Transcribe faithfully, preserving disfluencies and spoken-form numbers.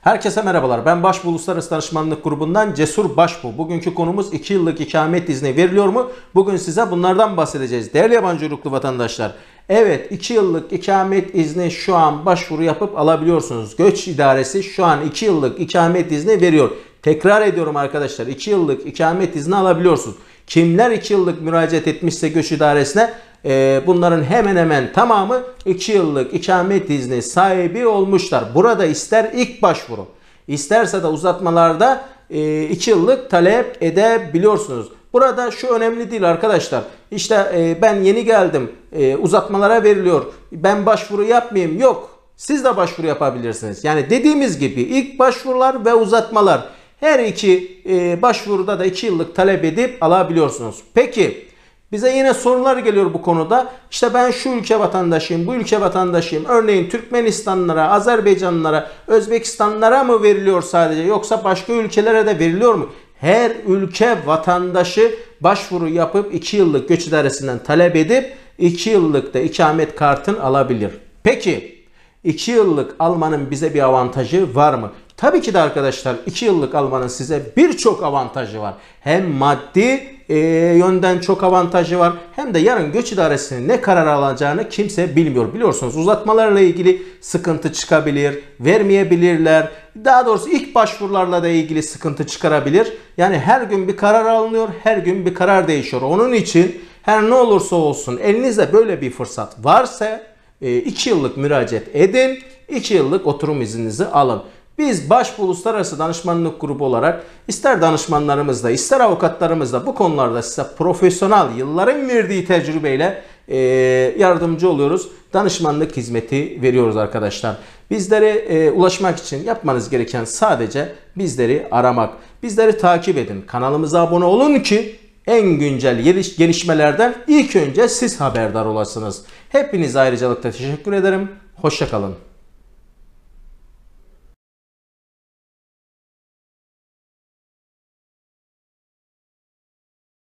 Herkese merhabalar. Ben Başbuğ Uluslararası Danışmanlık Grubu'ndan Cesur Başbuğ. Bugünkü konumuz iki yıllık ikamet izni veriliyor mu? Bugün size bunlardan bahsedeceğiz. Değerli yabancı uyruklu vatandaşlar. Evet, iki yıllık ikamet izni şu an başvuru yapıp alabiliyorsunuz. Göç İdaresi şu an iki yıllık ikamet izni veriyor. Tekrar ediyorum arkadaşlar, iki yıllık ikamet izni alabiliyorsunuz. Kimler iki yıllık müracaat etmişse Göç İdaresi'ne, bunların hemen hemen tamamı iki yıllık ikamet izni sahibi olmuşlar. Burada ister ilk başvuru, isterse de uzatmalarda iki yıllık talep edebiliyorsunuz. Burada şu önemli değil arkadaşlar. İşte ben yeni geldim, uzatmalara veriliyor, ben başvuru yapmayayım. Yok. Siz de başvuru yapabilirsiniz. Yani dediğimiz gibi ilk başvurular ve uzatmalar, her iki başvuruda da iki yıllık talep edip alabiliyorsunuz. Peki bize yine sorular geliyor bu konuda. İşte ben şu ülke vatandaşıyım, bu ülke vatandaşıyım. Örneğin Türkmenistanlılara, Azerbaycanlılara, Özbekistanlılara mı veriliyor sadece, yoksa başka ülkelere de veriliyor mu? Her ülke vatandaşı başvuru yapıp iki yıllık Göç İdaresi'nden talep edip iki yıllık da ikamet kartını alabilir. Peki iki yıllık almanın bize bir avantajı var mı? Tabii ki de arkadaşlar, iki yıllık almanın size birçok avantajı var. Hem maddi e, yönden çok avantajı var, hem de yarın Göç İdaresi'nin ne karar alacağını kimse bilmiyor. Biliyorsunuz, uzatmalarla ilgili sıkıntı çıkabilir, vermeyebilirler. Daha doğrusu ilk başvurularla da ilgili sıkıntı çıkarabilir. Yani her gün bir karar alınıyor, her gün bir karar değişiyor. Onun için her ne olursa olsun elinizde böyle bir fırsat varsa iki yıllık müracaat edin, iki yıllık oturum izninizi alın. Biz Başbuğ Uluslararası Danışmanlık Grubu olarak ister danışmanlarımızla, ister avukatlarımızla bu konularda size profesyonel, yılların verdiği tecrübeyle e, yardımcı oluyoruz. Danışmanlık hizmeti veriyoruz arkadaşlar. Bizlere e, ulaşmak için yapmanız gereken sadece bizleri aramak. Bizleri takip edin. Kanalımıza abone olun ki en güncel gelişmelerden ilk önce siz haberdar olasınız. Hepinize ayrıcalıkla teşekkür ederim. Hoşça kalın.